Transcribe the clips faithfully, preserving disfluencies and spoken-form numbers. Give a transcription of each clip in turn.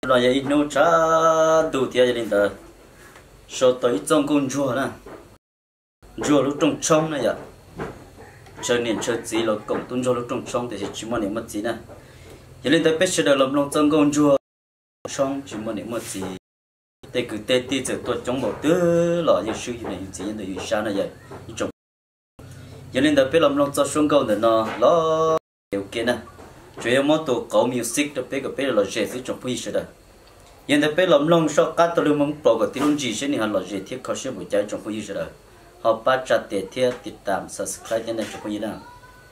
rồi vậy nô cha đủ tiền gia đình ta số tới trong con chùa nè chùa lúc trong trong này vậy chơi niệm chơi gì là cộng tuân chùa lúc trong trong thì chỉ muốn niệm mất gì nè gia đình ta biết sẽ được làm lòng trong con chùa trong chỉ muốn niệm mất gì để cứ tết tết giờ tôi trong một thứ là những sự này chỉ những điều xa này vậy trong gia đình ta biết làm lòng trong xuống câu để nó nó điều kiện nè chủ yếu món đồ có music đó biết cái biết là gì trong phi sự đó hiện tại biết làm long sau các tôi mong bảo cái tiếng gì sẽ nên là gì thiết khó sẽ buổi trái trong phi sự đó họ bắt chặt để thiếtติดตาม subscribe cho nên trong phi đó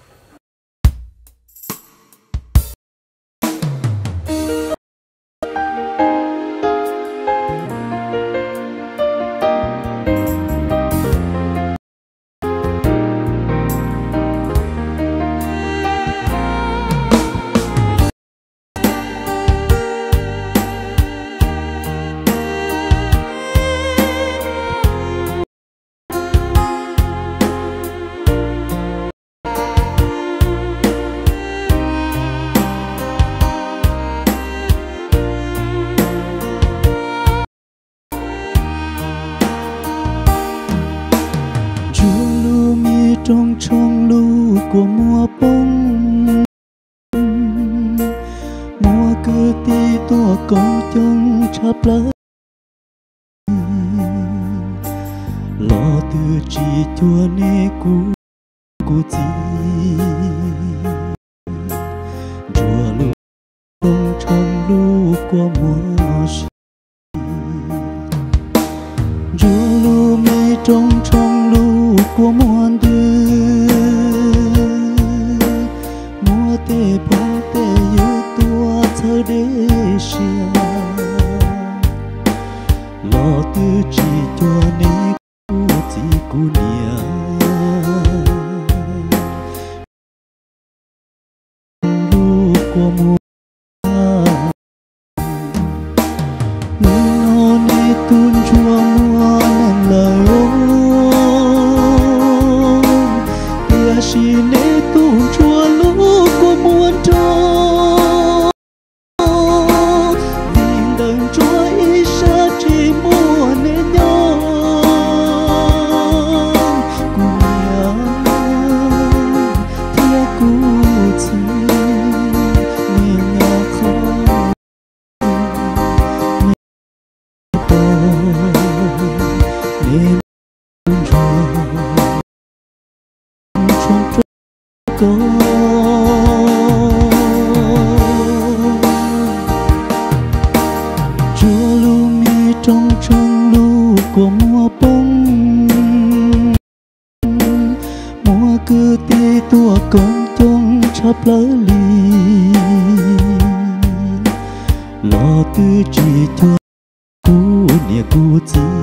trong trong lưu của mùa bông mùa cứ ti tua con trong chắp lá lo từ chỉ chua nê cú cú chi chùa lưu trong trong lưu của mùa chùa lưu mi trong trong lưu của mùa lo từ chỉ cho nên cô chỉ cô nia lu của mùa nó đi tuôn chua mùa nắng lời ôm tia chỉ nê tuôn chua lu của mùa trôi chùa lưu mi trong trong lưu của mùa bông mùa cứ ti tua con trong chắp lá lì lo từ chỉ cho cú nia cú chi